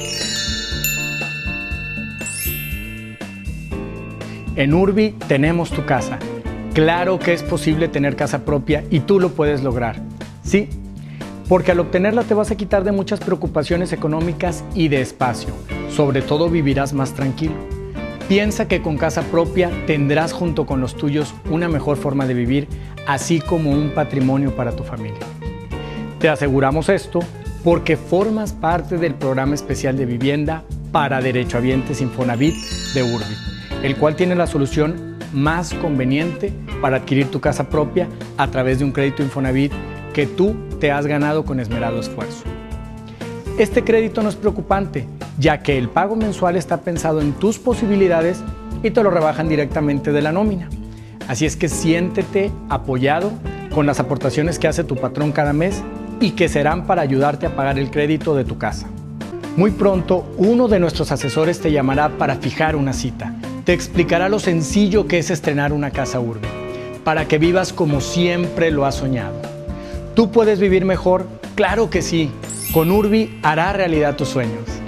En Urbi tenemos tu casa. Claro que es posible tener casa propia y tú lo puedes lograr. Sí, porque al obtenerla te vas a quitar de muchas preocupaciones económicas y de espacio. Sobre todo vivirás más tranquilo. Piensa que con casa propia tendrás junto con los tuyos una mejor forma de vivir, así como un patrimonio para tu familia. Te aseguramos esto porque formas parte del programa especial de vivienda para derechohabientes Infonavit de Urbi, el cual tiene la solución más conveniente para adquirir tu casa propia a través de un crédito Infonavit que tú te has ganado con esmerado esfuerzo. Este crédito no es preocupante, ya que el pago mensual está pensado en tus posibilidades y te lo rebajan directamente de la nómina. Así es que siéntete apoyado con las aportaciones que hace tu patrón cada mes y que serán para ayudarte a pagar el crédito de tu casa. Muy pronto, uno de nuestros asesores te llamará para fijar una cita. Te explicará lo sencillo que es estrenar una casa Urbi, para que vivas como siempre lo has soñado. ¿Tú puedes vivir mejor? ¡Claro que sí! Con Urbi hará realidad tus sueños.